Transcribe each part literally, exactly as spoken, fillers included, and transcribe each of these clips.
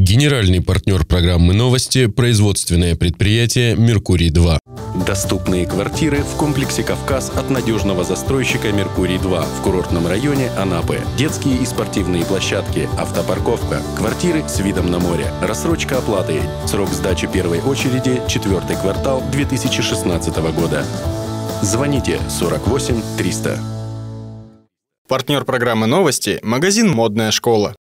Генеральный партнер программы «Новости» – производственное предприятие «Меркурий-два». Доступные квартиры в комплексе «Кавказ» от надежного застройщика «Меркурий-два» в курортном районе Анапы. Детские и спортивные площадки, автопарковка, квартиры с видом на море, рассрочка оплаты. Срок сдачи первой очереди – четвертый квартал две тысячи шестнадцатого года. Звоните сорок восемь триста. Партнер программы «Новости» – магазин «Модная школа».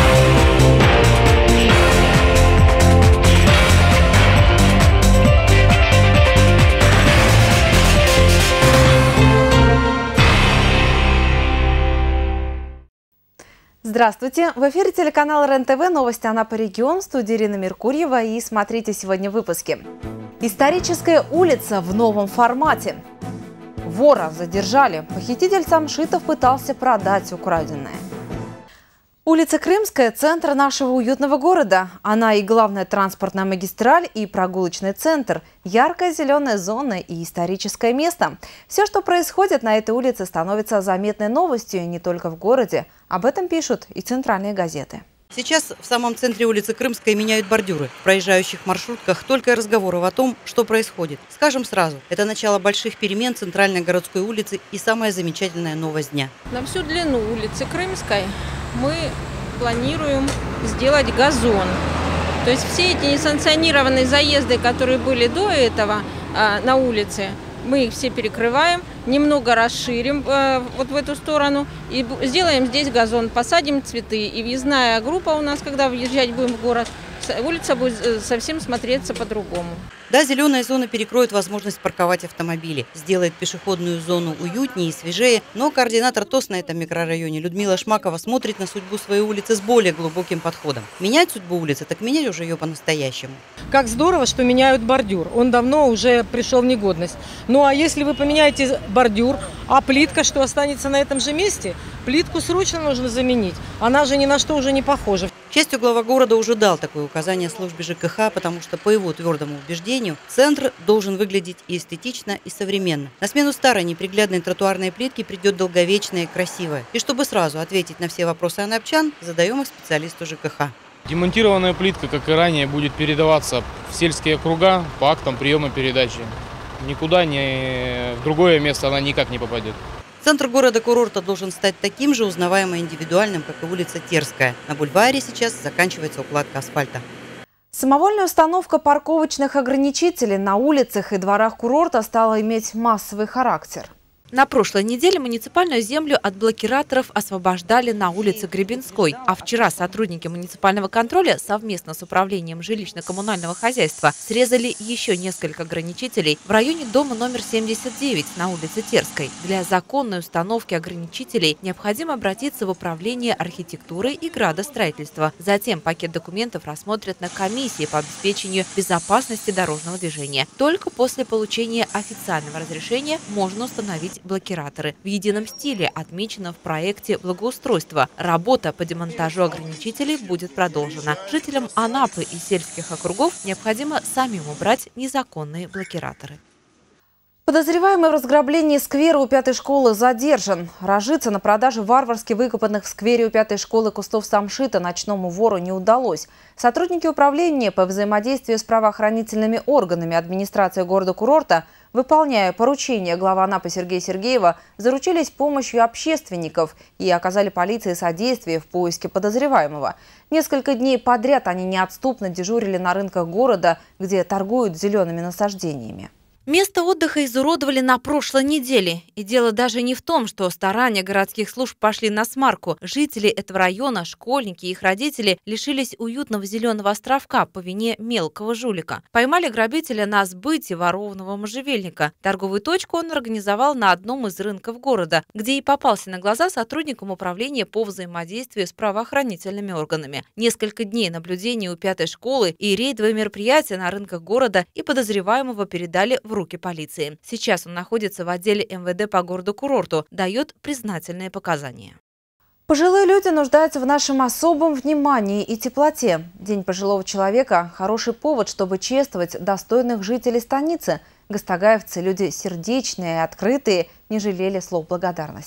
Здравствуйте! В эфире телеканала РЕН-ТВ «Новости Анапы регион», в студии Ирина Меркурьева, и смотрите сегодня в выпуске. Историческая улица в новом формате. Вора задержали. Похититель самшитов пытался продать украденное. Улица Крымская – центр нашего уютного города. Она и главная транспортная магистраль, и прогулочный центр, яркая зеленая зона и историческое место. Все, что происходит на этой улице, становится заметной новостью не только в городе. Об этом пишут и центральные газеты. Сейчас в самом центре улицы Крымская меняют бордюры. В проезжающих маршрутках только и разговоров о том, что происходит. Скажем сразу, это начало больших перемен центральной городской улицы и самая замечательная новость дня. На всю длину улицы Крымской мы планируем сделать газон. То есть все эти несанкционированные заезды, которые были до этого э, на улице, мы их все перекрываем, немного расширим э, вот в эту сторону и сделаем здесь газон, посадим цветы. И въездная группа у нас, когда въезжать будем в город, улица будет совсем смотреться по-другому. Да, зеленая зона перекроет возможность парковать автомобили, сделает пешеходную зону уютнее и свежее, но координатор ТОС на этом микрорайоне Людмила Шмакова смотрит на судьбу своей улицы с более глубоким подходом. Менять судьбу улицы, так менять уже ее по-настоящему. Как здорово, что меняют бордюр. Он давно уже пришел в негодность. Ну а если вы поменяете бордюр, а плитка, что останется на этом же месте, плитку срочно нужно заменить. Она же ни на что уже не похожа. К счастью, глава города уже дал такое указание службе ЖКХ, потому что, по его твердому убеждению, центр должен выглядеть и эстетично, и современно. На смену старой неприглядной тротуарной плитки придет долговечная и красивая. И чтобы сразу ответить на все вопросы анапчан, задаем их специалисту ЖКХ. Демонтированная плитка, как и ранее, будет передаваться в сельские округа по актам приема передачи. Никуда, ни в другое место она никак не попадет. Центр города-курорта должен стать таким же узнаваемым и индивидуальным, как и улица Терская. На бульваре сейчас заканчивается укладка асфальта. Самовольная установка парковочных ограничителей на улицах и дворах курорта стала иметь массовый характер. На прошлой неделе муниципальную землю от блокираторов освобождали на улице Гребенской. А вчера сотрудники муниципального контроля совместно с управлением жилищно-коммунального хозяйства срезали еще несколько ограничителей в районе дома номер семьдесят девять на улице Терской. Для законной установки ограничителей необходимо обратиться в управление архитектуры и градостроительства. Затем пакет документов рассмотрят на комиссии по обеспечению безопасности дорожного движения. Только после получения официального разрешения можно установить блокираторы. В едином стиле отмечено в проекте благоустройства. Работа по демонтажу ограничителей будет продолжена. Жителям Анапы и сельских округов необходимо самим убрать незаконные блокираторы. Подозреваемый в разграблении сквера у пятой школы задержан. Разжиться на продаже варварски выкопанных в сквере у пятой школы кустов самшита ночному вору не удалось. Сотрудники управления по взаимодействию с правоохранительными органами администрации города-курорта, выполняя поручения главы Анапы Сергея Сергеева, заручились помощью общественников и оказали полиции содействие в поиске подозреваемого. Несколько дней подряд они неотступно дежурили на рынках города, где торгуют зелеными насаждениями. Место отдыха изуродовали на прошлой неделе. И дело даже не в том, что старания городских служб пошли на смарку. Жители этого района, школьники и их родители лишились уютного зеленого островка по вине мелкого жулика. Поймали грабителя на сбытии ворованного можжевельника. Торговую точку он организовал на одном из рынков города, где и попался на глаза сотрудникам управления по взаимодействию с правоохранительными органами. Несколько дней наблюдения у пятой школы и рейдовые мероприятия на рынках города, и подозреваемого передали в руки полиции. Сейчас он находится в отделе эм вэ дэ по городу-курорту, дает признательные показания. Пожилые люди нуждаются в нашем особом внимании и теплоте. День пожилого человека – хороший повод, чтобы чествовать достойных жителей станицы. Гастагаевцы – люди сердечные и открытые, не жалели слов благодарности.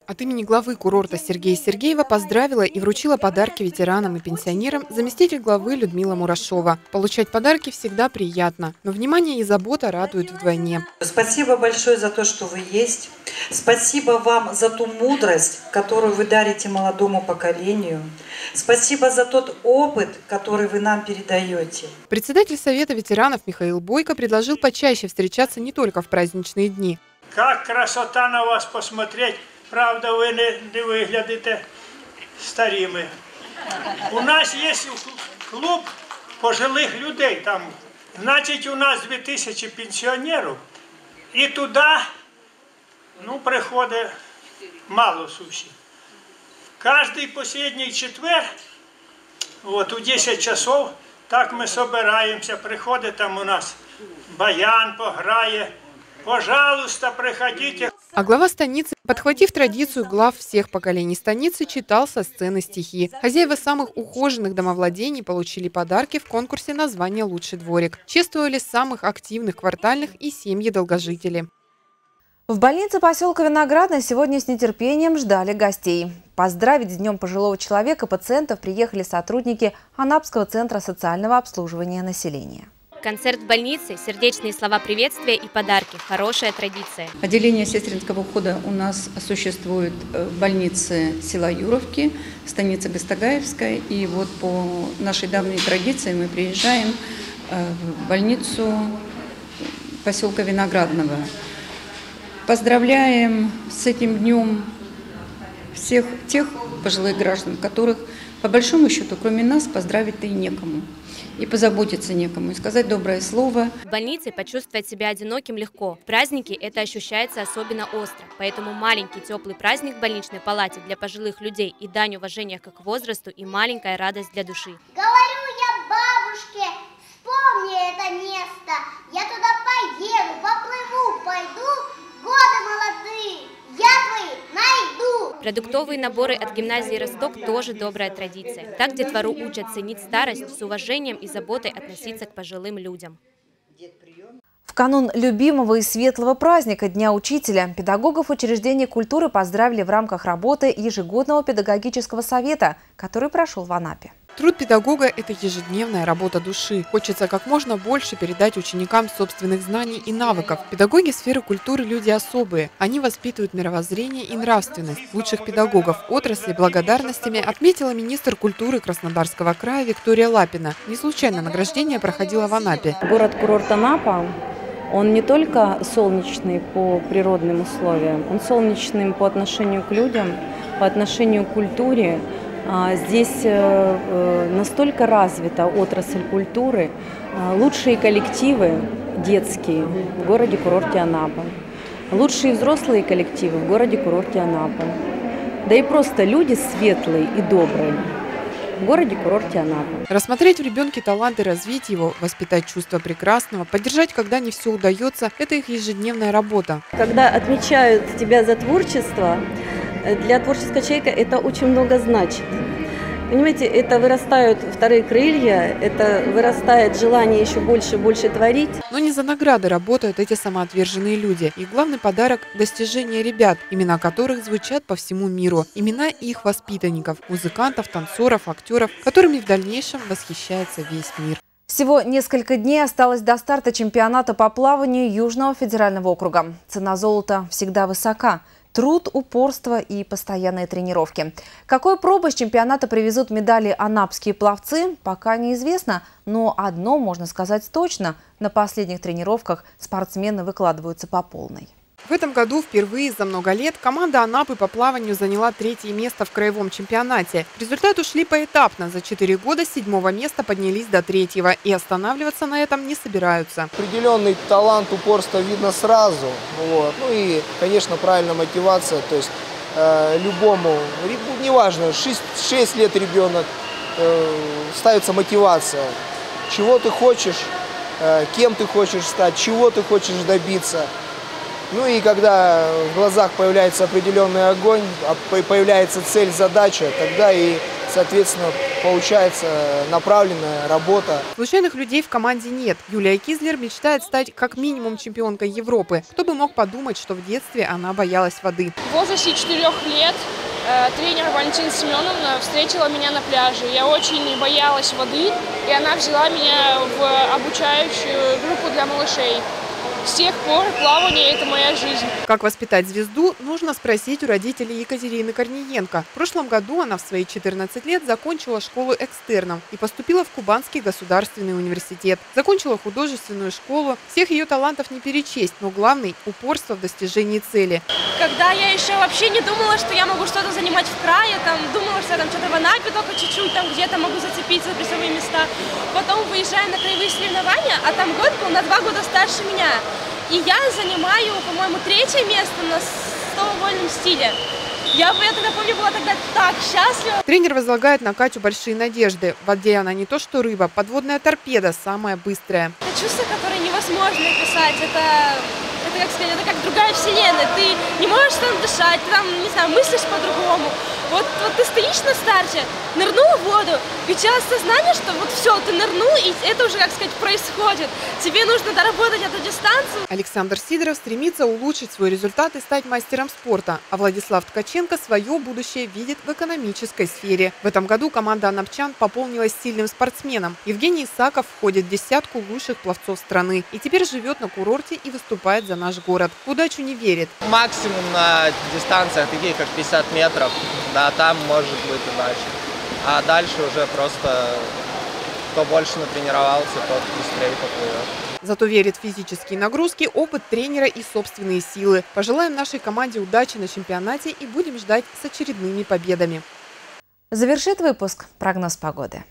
От имени главы курорта Сергея Сергеева поздравила и вручила подарки ветеранам и пенсионерам заместитель главы Людмила Мурашова. Получать подарки всегда приятно, но внимание и забота радуют вдвойне. Спасибо большое за то, что вы есть. Спасибо вам за ту мудрость, которую вы дарите молодому поколению. Спасибо за тот опыт, который вы нам передаете. Председатель Совета ветеранов Михаил Бойко предложил почаще встречаться не только в праздничные дни. Как красота на вас посмотреть. Правда, вы не, не выглядите старыми. У нас есть клуб пожилых людей. Там, значит, у нас две тысячи пенсионеров. И туда, ну, приходит мало суши. Каждый последний четверг, вот, у десять часов, так мы собираемся. Приходит там у нас баян, пограє. Пожалуйста, приходите. А глава станицы, подхватив традицию глав всех поколений станицы, читал со сцены стихи. Хозяева самых ухоженных домовладений получили подарки в конкурсе на звание «Лучший дворик». Чествовали самых активных квартальных и семьи долгожителей. В больнице поселка Виноградный сегодня с нетерпением ждали гостей. Поздравить с Днем пожилого человека пациентов приехали сотрудники Анапского центра социального обслуживания населения. Концерт в больнице, сердечные слова приветствия и подарки – хорошая традиция. Отделение сестринского ухода у нас существует в больнице села Юровки, станица Гастагаевская. И вот по нашей давней традиции мы приезжаем в больницу поселка Виноградного. Поздравляем с этим днем всех тех пожилых граждан, которых, по большому счету, кроме нас, поздравить-то и некому. И позаботиться некому, и сказать доброе слово. В больнице почувствовать себя одиноким легко. В праздники это ощущается особенно остро. Поэтому маленький теплый праздник в больничной палате для пожилых людей и дань уважения к их возрасту и маленькая радость для души. Говорю я бабушке, вспомни это место. Я туда поеду, поплыву, пойду, годы молодые. Я твои найду! Продуктовые наборы от гимназии «Росток» тоже добрая традиция. Так детвору учат ценить старость, с уважением и заботой относиться к пожилым людям. В канун любимого и светлого праздника Дня учителя педагогов учреждений культуры поздравили в рамках работы ежегодного педагогического совета, который прошел в Анапе. Труд педагога – это ежедневная работа души. Хочется как можно больше передать ученикам собственных знаний и навыков. Педагоги сферы культуры – люди особые. Они воспитывают мировоззрение и нравственность. Лучших педагогов отрасли благодарностями отметила министр культуры Краснодарского края Виктория Лапина. Не случайно награждение проходило в Анапе. Город-курорт Анапа, он не только солнечный по природным условиям, он солнечный по отношению к людям, по отношению к культуре. Здесь настолько развита отрасль культуры, лучшие коллективы детские в городе-курорте Анапа, лучшие взрослые коллективы в городе-курорте Анапа, да и просто люди светлые и добрые в городе-курорте Анапа. Рассмотреть в ребенке талант и развить его, воспитать чувство прекрасного, поддержать, когда не все удается – это их ежедневная работа. Когда отмечают тебя за творчество, для творческого человека это очень много значит. Понимаете, это вырастают вторые крылья, это вырастает желание еще больше и больше творить. Но не за награды работают эти самоотверженные люди. Их главный подарок – достижения ребят, имена которых звучат по всему миру. Имена их воспитанников, музыкантов, танцоров, актеров, которыми в дальнейшем восхищается весь мир. Всего несколько дней осталось до старта чемпионата по плаванию Южного федерального округа. Цена золота всегда высока. Труд, упорство и постоянные тренировки. Какой пробой с чемпионата привезут медали анапские пловцы, пока неизвестно. Но одно можно сказать точно – на последних тренировках спортсмены выкладываются по полной. В этом году впервые за много лет команда Анапы по плаванию заняла третье место в краевом чемпионате. Результаты шли поэтапно. За четыре года с седьмого места поднялись до третьего. И останавливаться на этом не собираются. Определенный талант, упорство видно сразу. Вот. Ну и, конечно, правильная мотивация. То есть э, любому, неважно, шесть лет ребенок, э, ставится мотивация. Чего ты хочешь, э, кем ты хочешь стать, чего ты хочешь добиться. Ну и когда в глазах появляется определенный огонь, появляется цель, задача, тогда и соответственно, получается направленная работа. Случайных людей в команде нет. Юлия Кизлер мечтает стать как минимум чемпионкой Европы. Кто бы мог подумать, что в детстве она боялась воды. В возрасте четырёх лет э, тренер Валентина Семеновна встретила меня на пляже. Я очень боялась воды, и она взяла меня в обучающую группу для малышей. С тех пор плавание – это моя жизнь. Как воспитать звезду, нужно спросить у родителей Екатерины Корниенко. В прошлом году она в свои четырнадцать лет закончила школу экстерном и поступила в Кубанский государственный университет. Закончила художественную школу. Всех ее талантов не перечесть, но главный – упорство в достижении цели. Когда я еще вообще не думала, что я могу что-то занимать в крае, там, думала, что я там что-то в Анапе только чуть-чуть, там где-то могу зацепиться за призовые места. Потом выезжаем на краевые соревнования, а там год был на два года старше меня. И я занимаю, по-моему, третье место на сто вольном стиле. Я, я тогда помню, была тогда так счастлива. Тренер возлагает на Катю большие надежды. В воде она не то что рыба, подводная торпеда, самая быстрая. Это чувство, которое невозможно описать. Это, это, как сказать, это как другая вселенная. Ты не можешь там дышать, ты там, не знаю, мыслишь по-другому. Вот, вот ты стоишь на старте, нырнул в воду, и у тебя осознание, что вот все, ты нырнул, и это уже, как сказать, происходит. Тебе нужно доработать эту дистанцию. Александр Сидоров стремится улучшить свой результат и стать мастером спорта, а Владислав Ткаченко свое будущее видит в экономической сфере. В этом году команда анапчан пополнилась сильным спортсменом. Евгений Исаков входит в десятку лучших пловцов страны и теперь живет на курорте и выступает за наш город. В удачу не верит. Максимум на дистанциях таких, как пятьдесят метров. Да, там может быть удача. А дальше уже просто кто больше натренировался, тот быстрее поплывет. Зато верит в физические нагрузки, опыт тренера и собственные силы. Пожелаем нашей команде удачи на чемпионате и будем ждать с очередными победами. Завершит выпуск прогноз погоды.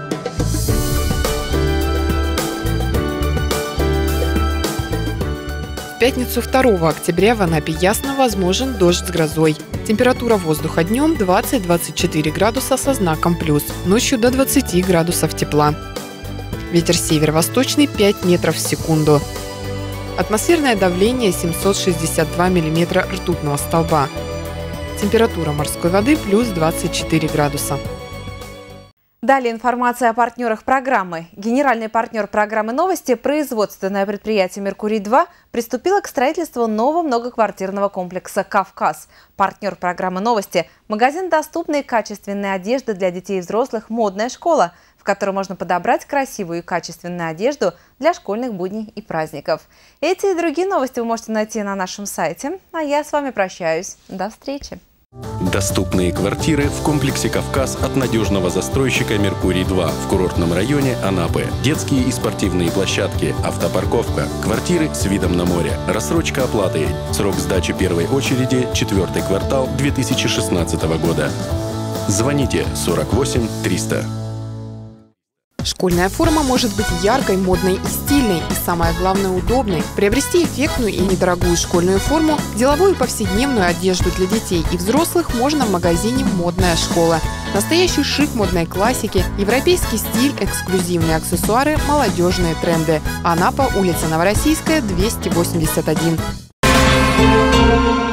В пятницу второго октября в Анапе ясно, возможен дождь с грозой. Температура воздуха днем двадцать-двадцать четыре градуса со знаком плюс, ночью до двадцати градусов тепла. Ветер северо-восточный пять метров в секунду. Атмосферное давление семьсот шестьдесят два миллиметра ртутного столба. Температура морской воды плюс двадцать четыре градуса. Далее информация о партнерах программы. Генеральный партнер программы «Новости», производственное предприятие «Меркурий-два», приступило к строительству нового многоквартирного комплекса «Кавказ». Партнер программы «Новости» – магазин доступной и качественной одежды для детей и взрослых «Модная школа», в которой можно подобрать красивую и качественную одежду для школьных будней и праздников. Эти и другие новости вы можете найти на нашем сайте. А я с вами прощаюсь. До встречи. Доступные квартиры в комплексе «Кавказ» от надежного застройщика «Меркурий-два» в курортном районе Анапы. Детские и спортивные площадки, автопарковка, квартиры с видом на море, рассрочка оплаты. Срок сдачи первой очереди – четвертый квартал две тысячи шестнадцатого года. Звоните сорок восемь триста. Школьная форма может быть яркой, модной и стильной, и самое главное – удобной. Приобрести эффектную и недорогую школьную форму, деловую и повседневную одежду для детей и взрослых можно в магазине «Модная школа». Настоящий шик модной классики, европейский стиль, эксклюзивные аксессуары, молодежные тренды. Анапа, улица Новороссийская, двести восемьдесят один.